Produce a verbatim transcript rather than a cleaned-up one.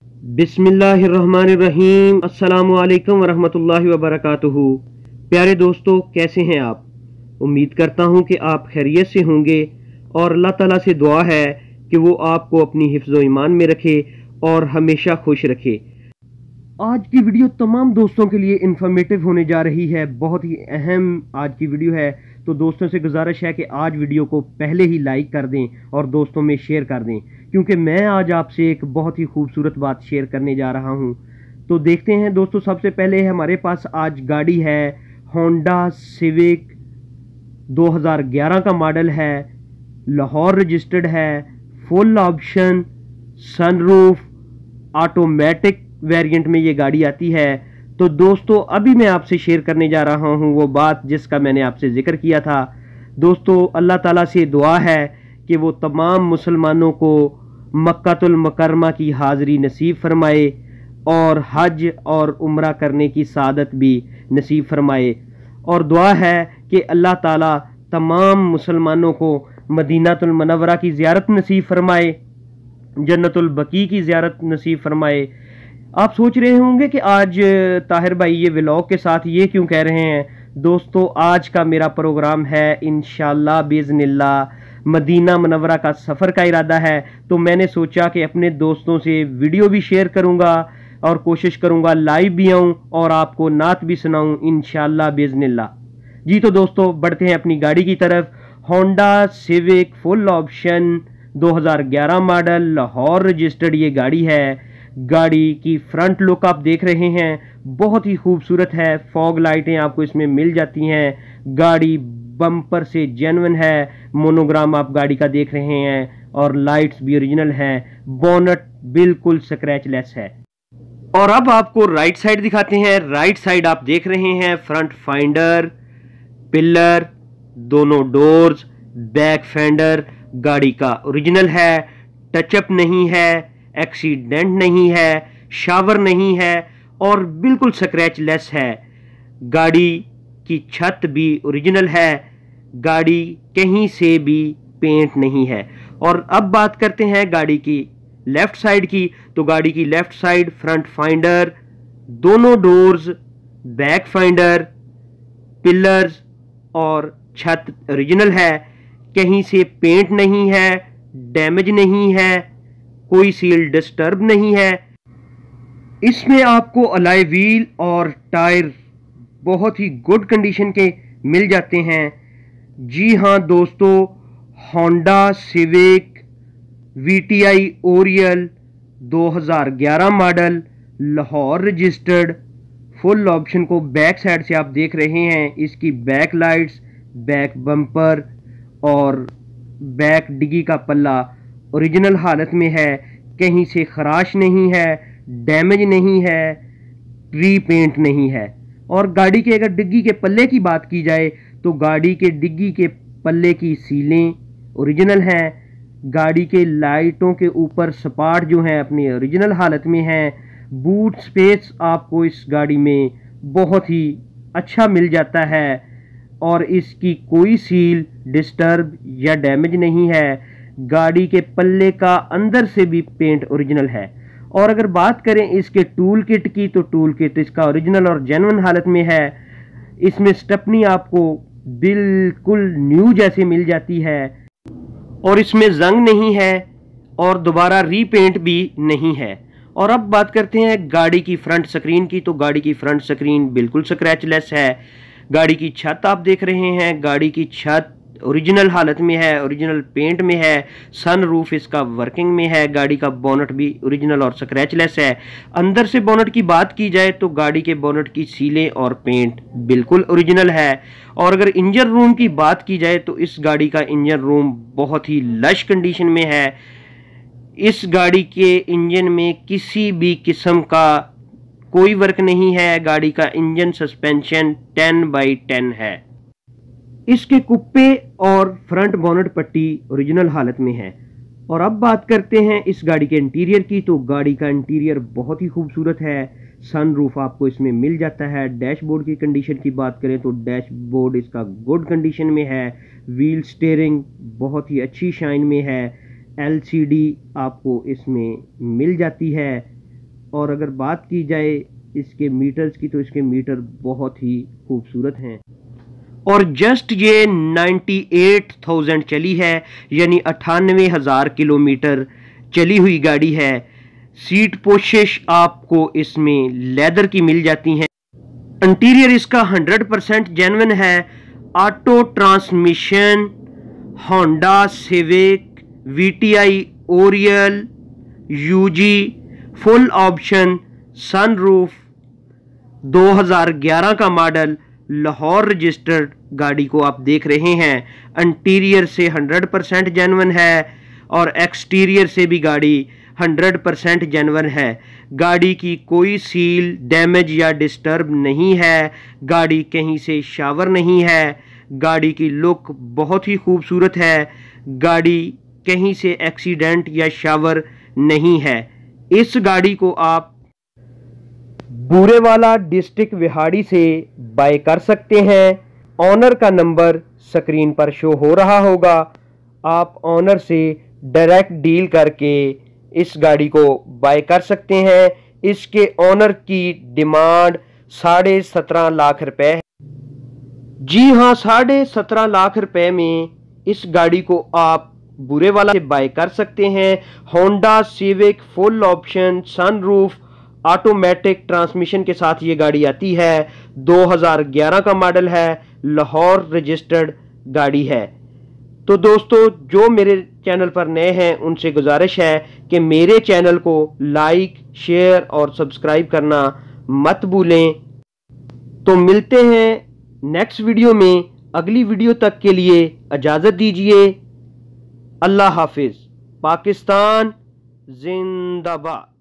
बिस्मिल्लाहिर्रहमानिर्रहीम। अस्सलामुअलैकुम वरहमतुल्लाहि वबरकातुहू। प्यारे दोस्तों, कैसे हैं आप? उम्मीद करता हूं कि आप खैरियत से होंगे और अल्लाह ताला से दुआ है कि वो आपको अपनी हिफ्ज़ ईमान में रखे और हमेशा खुश रखे। आज की वीडियो तमाम दोस्तों के लिए इन्फॉर्मेटिव होने जा रही है, बहुत ही अहम आज की वीडियो है। तो दोस्तों से गुजारिश है कि आज वीडियो को पहले ही लाइक कर दें और दोस्तों में शेयर कर दें, क्योंकि मैं आज आपसे एक बहुत ही खूबसूरत बात शेयर करने जा रहा हूं। तो देखते हैं दोस्तों, सबसे पहले हमारे पास आज गाड़ी है होंडा सिविक, दो हज़ार ग्यारह का मॉडल है, लाहौर रजिस्टर्ड है, full option, sunroof, automatic variant में ये गाड़ी आती है। तो दोस्तों अभी मैं आपसे शेयर करने जा रहा हूं वो बात जिसका मैंने आपसे जिक्र किया था। दोस्तों अल्लाह ताला से दुआ है कि वो तमाम मुसलमानों को मक्कातुल मुकर्रमा की हाज़री नसीब फरमाए और हज और उम्रा करने की सादत भी नसीब फरमाए। और दुआ है कि अल्लाह ताला तमाम मुसलमानों को मदीनातुल मुनव्वरा की ज़ियारत नसीब फरमाए, जन्नतुल बकी की ज़ियारत नसीब फरमाए। आप सोच रहे होंगे कि आज ताहिर भाई ये व्लॉग के साथ ये क्यों कह रहे हैं। दोस्तों आज का मेरा प्रोग्राम है इंशाल्लाह बिज़निल्लाह मदीना मुनव्वरा का सफ़र का इरादा है। तो मैंने सोचा कि अपने दोस्तों से वीडियो भी शेयर करूंगा और कोशिश करूंगा लाइव भी आऊं और आपको नात भी सुनाऊं इंशाल्लाह बिज़निल्लाह। जी तो दोस्तों बढ़ते हैं अपनी गाड़ी की तरफ। होंडा सिविक फुल ऑप्शन दो हज़ार ग्यारह मॉडल, लाहौर रजिस्टर्ड ये गाड़ी है। गाड़ी की फ्रंट लुक आप देख रहे हैं, बहुत ही खूबसूरत है। फॉग लाइटें आपको इसमें मिल जाती हैं। गाड़ी बम्पर से जेन्युइन है। मोनोग्राम आप गाड़ी का देख रहे हैं और लाइट्स भी ओरिजिनल हैं। बोनट बिल्कुल स्क्रैचलेस है। और अब आपको राइट साइड दिखाते हैं। राइट साइड आप देख रहे हैं, फ्रंट फाइंडर, पिलर, दोनों डोर्स, बैक फेंडर गाड़ी का ओरिजिनल है। टचअप नहीं है, एक्सीडेंट नहीं है, शावर नहीं है और बिल्कुल स्क्रैचलेस है। गाड़ी की छत भी ओरिजिनल है। गाड़ी कहीं से भी पेंट नहीं है। और अब बात करते हैं गाड़ी की लेफ्ट साइड की। तो गाड़ी की लेफ्ट साइड फ्रंट फाइंडर, दोनों डोर्स, बैक फाइंडर, पिलर्स और छत ओरिजिनल है। कहीं से पेंट नहीं है, डैमेज नहीं है, कोई सील डिस्टर्ब नहीं है। इसमें आपको अलॉय व्हील और टायर बहुत ही गुड कंडीशन के मिल जाते हैं। जी हाँ दोस्तों, होंडा सिविक वीटीआई ओरियल दो हज़ार ग्यारह model, Lahore registered, full option को बैक साइड से आप देख रहे हैं। इसकी बैक लाइट्स, बैक बम्पर और बैक डिग्गी का पल्ला ओरिजिनल हालत में है। कहीं से खराश नहीं है, डैमेज नहीं है, रीपेंट नहीं है। और गाड़ी के अगर डिग्गी के पल्ले की बात की जाए तो गाड़ी के डिग्गी के पल्ले की सीलें ओरिजिनल हैं। गाड़ी के लाइटों के ऊपर सपाट जो हैं अपनी ओरिजिनल हालत में हैं। बूट स्पेस आपको इस गाड़ी में बहुत ही अच्छा मिल जाता है और इसकी कोई सील डिस्टर्ब या डैमेज नहीं है। गाड़ी के पल्ले का अंदर से भी पेंट ओरिजिनल है। और अगर बात करें इसके टूल किट की तो टूल किट इसका ओरिजिनल और जेन्युइन हालत में है। इसमें स्टेपनी आपको बिल्कुल न्यू जैसे मिल जाती है और इसमें जंग नहीं है और दोबारा रीपेंट भी नहीं है। और अब बात करते हैं गाड़ी की फ्रंट स्क्रीन की। तो गाड़ी की फ्रंट स्क्रीन बिल्कुल स्क्रैचलेस है। गाड़ी की छत आप देख रहे हैं, गाड़ी की छत ओरिजिनल हालत में है, ओरिजिनल पेंट में है। सन रूफ इसका वर्किंग में है। गाड़ी का बोनट भी ओरिजिनल और स्क्रैचलेस है। अंदर से बोनट की बात की जाए तो गाड़ी के बोनट की सीलें और पेंट बिल्कुल ओरिजिनल है। और अगर इंजन रूम की बात की जाए तो इस गाड़ी का इंजन रूम बहुत ही लश कंडीशन में है। इस गाड़ी के इंजन में किसी भी किस्म का कोई वर्क नहीं है। गाड़ी का engine suspension ten by ten है। इसके कुप्पे और फ्रंट बोनट पट्टी ओरिजिनल हालत में है। और अब बात करते हैं इस गाड़ी के इंटीरियर की। तो गाड़ी का इंटीरियर बहुत ही खूबसूरत है। सनरूफ आपको इसमें मिल जाता है। डैशबोर्ड की कंडीशन की बात करें तो डैशबोर्ड इसका गुड कंडीशन में है। व्हील स्टीयरिंग बहुत ही अच्छी शाइन में है। एलसीडी आपको इसमें मिल जाती है। और अगर बात की जाए इसके मीटर्स की तो इसके मीटर बहुत ही खूबसूरत हैं। और जस्ट ये अट्ठानवे हज़ार चली है, यानी अट्ठानवे हज़ार किलोमीटर चली हुई गाड़ी है। सीट पोशिश आपको इसमें लेदर की मिल जाती हैं। इंटीरियर इसका हंड्रेड परसेंट जेन्युइन है। Auto transmission, Honda Civic, VTi Oriel, UG, full option, sunroof, दो हज़ार ग्यारह का मॉडल, लाहौर रजिस्टर्ड गाड़ी को आप देख रहे हैं। इंटीरियर से हंड्रेड परसेंट जेन्युइन है और एक्सटीरियर से भी गाड़ी हंड्रेड परसेंट जेन्युइन है। गाड़ी की कोई सील डैमेज या डिस्टर्ब नहीं है। गाड़ी कहीं से शावर नहीं है। गाड़ी की लुक बहुत ही खूबसूरत है। गाड़ी कहीं से एक्सीडेंट या शावर नहीं है। इस गाड़ी को आप बूरेवाला डिस्ट्रिक्ट विहाड़ी से बाय कर सकते हैं। ऑनर का नंबर स्क्रीन पर शो हो रहा होगा। आप ऑनर से डायरेक्ट डील करके इस गाड़ी को बाय कर सकते हैं। इसके ऑनर की डिमांड साढ़े सत्रह लाख रुपए है। जी हाँ, साढ़े सत्रह लाख रुपए में इस गाड़ी को आप बूरेवाला से बाय कर सकते हैं। Honda Civic full option, sunroof, automatic transmission के साथ ये गाड़ी आती है। दो हज़ार ग्यारह का मॉडल है, लाहौर रजिस्टर्ड गाड़ी है। तो दोस्तों, जो मेरे चैनल पर नए हैं उनसे गुजारिश है कि मेरे चैनल को लाइक, शेयर और सब्सक्राइब करना मत भूलें। तो मिलते हैं नेक्स्ट वीडियो में। अगली वीडियो तक के लिए इजाज़त दीजिए। अल्लाह हाफिज़। पाकिस्तान जिंदाबाद।